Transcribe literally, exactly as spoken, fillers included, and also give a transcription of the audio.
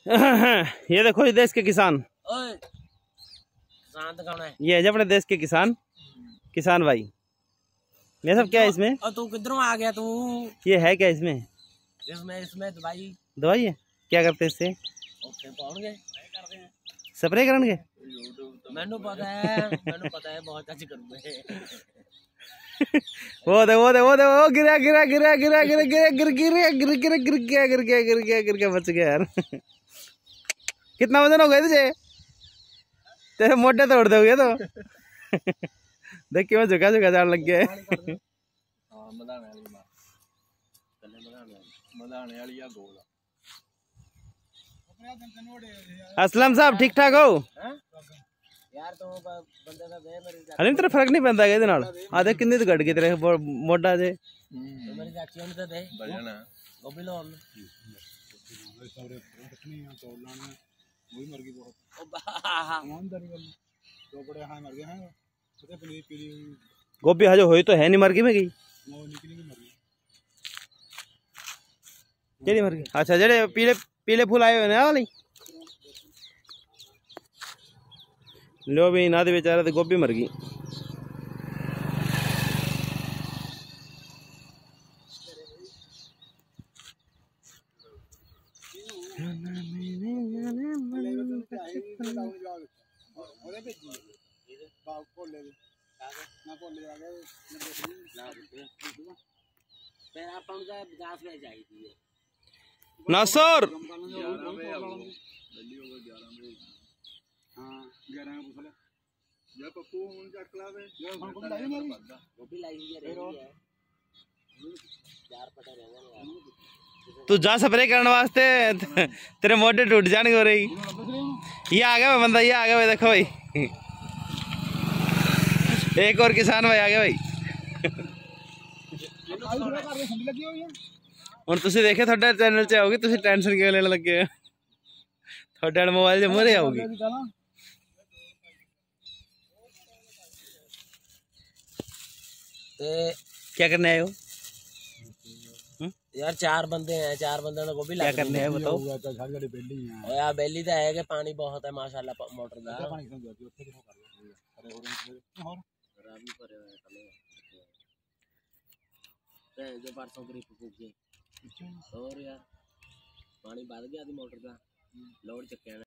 ये देखो ये देश के किसान, किसान कौन है? ये है अपने देश के किसान, किसान भाई। ये सब क्या है इसमें? और तू किधरों आ गया तू? ये है क्या इसमें? इसमें इसमें दवाई दवाई है। क्या करते हैं इससे? ओके पाउंगे स्प्रे करेंगे। मैनू पता है, मैनू पता है बहुत अच्छी करूंगा। वो दे वो दे वो दे वो गिरा गिरा गिरा गिरा गिरा गिरा गिर गिर गिर गिर गिर गया गिर गया गिर गया गिर गया बच गया यार। कितना वजन हो गया तुझे? तेरे मोटे तोड़ दोगे तो। देख क्यों झुका झुका जान लग गया। असलम साहब ठीक ठाक हो? यार तो बंदे दा दे मेरी हले तेरा फर्क नहीं पैंदा ਇਹਦੇ ਨਾਲ ਆ ਦੇ ਕਿੰਨੇ ਤੇ ਘਟ ਗਏ ਤੇਰੇ ਮੋਢਾ ਜੇ मेरी चाची ने तो दे बजाना गोभी लो हम सारे कटनी है तोड़ लाने वही मर गई बहुत ओ ईमानदारी वाली दो बड़े हां मर गए हैं पता पनीर पीली गोभी हजो होई तो है नहीं मर गई में गई वो निकली नहीं मर गई केड़ी मर गई? अच्छा जेड़े पीले पीले फूल आए हुए ने वाली लो भी ना दे बेचारा तो गोभी मर गई। नासर तू जा स्प्रे करने वास्ते तेरे मोटे टूट जाने हो रही। ये आ गया बंदा, ये आ गया भाई, देखो भाई एक और किसान भाई आ गया भाई। ਹੁਣ ਤੁਸੀਂ ਦੇਖੇ ਤੁਹਾਡੇ ਚੈਨਲ 'ਚ ਆਉਗੀ, ਤੁਸੀਂ ਟੈਨਸ਼ਨ ਕਿਉਂ ਲੈਣ ਲੱਗੇ ਹੋ? ਤੁਹਾਡੇ ਮੋਬਾਈਲ 'ਚ ਮੂਹਰੇ ਆਉਗੀ। ते क्या करने आए हो? यार चार बंदे हैं, चार बंदे ने गोभी क्या करने आए बताओ? यार बेली तो है कि पानी बहुत है माशाल्लाह मोटर दा जो परसों ग्रिप फूक गए और यार पानी बढ़ गया मोटर का लोड चक्के